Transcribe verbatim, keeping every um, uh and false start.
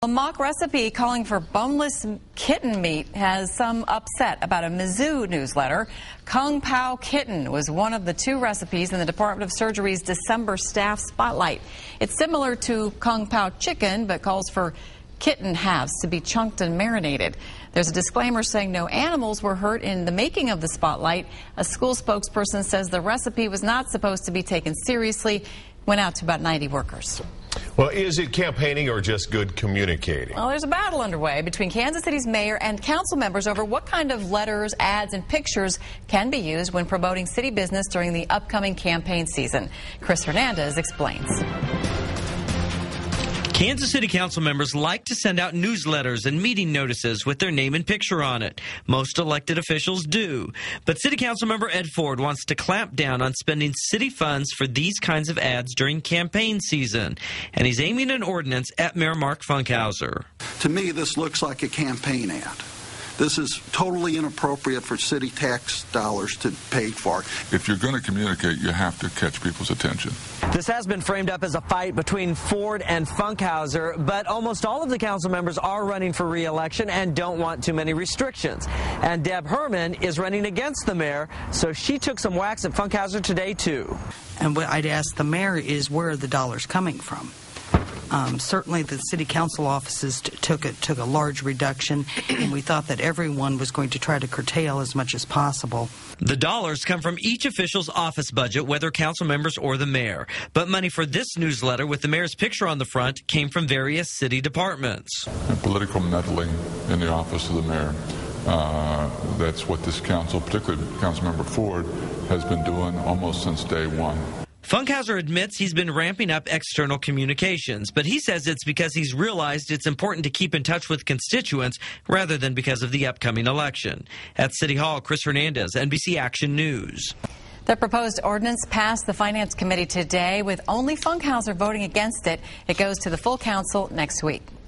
A mock recipe calling for boneless kitten meat has some upset about a Mizzou newsletter. Kung Pao Kitten was one of the two recipes in the Department of Surgery's December staff spotlight. It's similar to Kung Pao Chicken, but calls for kitten halves to be chunked and marinated. There's a disclaimer saying no animals were hurt in the making of the spotlight. A school spokesperson says the recipe was not supposed to be taken seriously. Went out to about ninety workers. Well, is it campaigning or just good communicating? Well, there's a battle underway between Kansas City's mayor and council members over what kind of letters, ads, and pictures can be used when promoting city business during the upcoming campaign season. Chris Hernandez explains. Kansas City council members like to send out newsletters and meeting notices with their name and picture on it. Most elected officials do. But City Council member Ed Ford wants to clamp down on spending city funds for these kinds of ads during campaign season. And he's aiming an ordinance at Mayor Mark Funkhauser. To me, this looks like a campaign ad. This is totally inappropriate for city tax dollars to pay for. If you're going to communicate, you have to catch people's attention. This has been framed up as a fight between Ford and Funkhauser, but almost all of the council members are running for re-election and don't want too many restrictions. And Deb Herman is running against the mayor, so she took some whacks at Funkhauser today, too. And what I'd ask the mayor is, where are the dollars coming from? Um, certainly the city council offices t took, a, took a large reduction, and we thought that everyone was going to try to curtail as much as possible. The dollars come from each official's office budget, whether council members or the mayor. But money for this newsletter with the mayor's picture on the front came from various city departments. And political meddling in the office of the mayor. Uh, that's what this council, particularly Councilmember Ford, has been doing almost since day one. Funkhauser admits he's been ramping up external communications, but he says it's because he's realized it's important to keep in touch with constituents rather than because of the upcoming election. At City Hall, Chris Hernandez, N B C Action News. The proposed ordinance passed the Finance Committee today with only Funkhauser voting against it. It goes to the full council next week.